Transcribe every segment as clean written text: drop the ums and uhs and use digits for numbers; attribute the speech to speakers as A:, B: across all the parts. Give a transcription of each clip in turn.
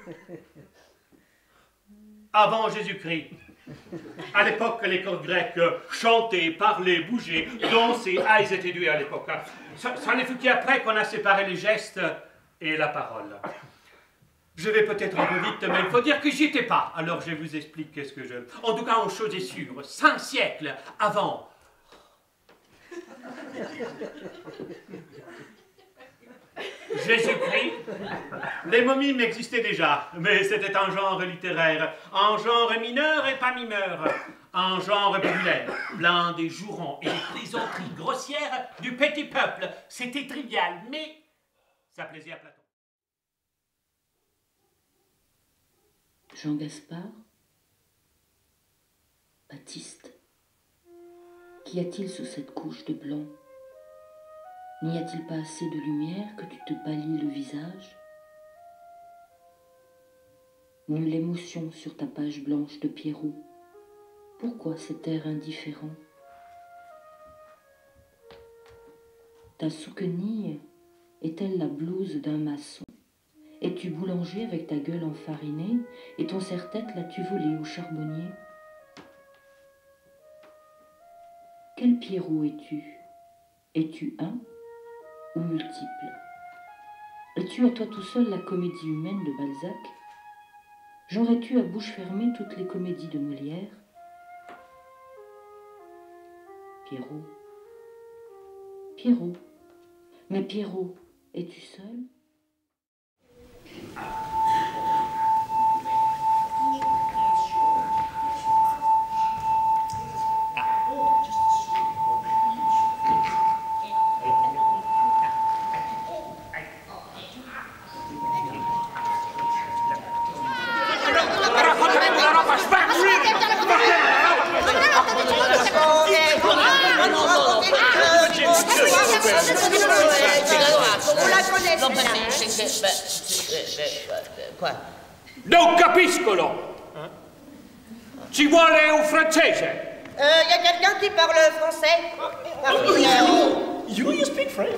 A: Avant Jésus-Christ. À l'époque, les corps grecs chantaient, parlaient, bougeaient, dansaient. Ah, ils étaient doués à l'époque. Ça n'est fut qu'après qu'on a séparé les gestes et la parole. Je vais peut-être un peu vite, mais il faut dire que j'y étais pas. Alors je vous explique qu'est-ce que je... En tout cas, une chose est sûre, 5 siècles avant... Jésus-Christ, les momies existaient déjà, mais c'était un genre littéraire, un genre mineur et pas mimeur, un genre populaire, plein des jurons et des plaisanteries grossières du petit peuple. C'était trivial, mais ça plaisait à Platon.
B: Jean Gaspard, Baptiste, qu'y a-t-il sous cette couche de blanc? N'y a-t-il pas assez de lumière que tu te pâlis le visage? Nulle émotion sur ta page blanche de Pierrot. Pourquoi cet air indifférent? Ta souquenille est-elle la blouse d'un maçon? Es-tu boulanger avec ta gueule enfarinée et ton serre-tête l'as-tu volé au charbonnier? Quel Pierrot es-tu? Es-tu un ou multiple? Es-tu à toi tout seul la comédie humaine de Balzac? J'aurais-tu à bouche fermée toutes les comédies de Molière? Pierrot, Pierrot, mais Pierrot, es-tu seul?
C: Quoi?
A: Non capiscolo! Ci vuole un francese!
C: Y a quelqu'un qui parle français?
D: You speak French?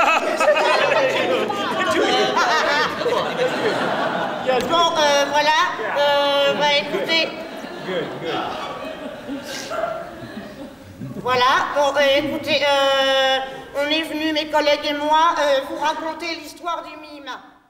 C: Bon, voilà. Bah, écoutez. Voilà. Bon, écoutez, on est venu, mes collègues et moi, vous raconter l'histoire du mime.